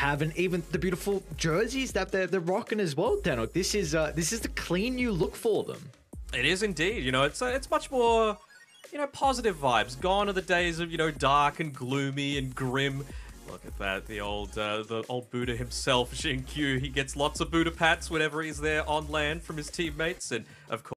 have, and even the beautiful jerseys that they're rocking as well, Denok. This is the clean new look for them. It is indeed. You know, it's much more, you know, positive vibes. Gone are the days of, you know, dark and gloomy and grim. Look at that, the old Buddha himself, Xingqiu. He gets lots of Buddha pats whenever he's there on land from his teammates, and of course.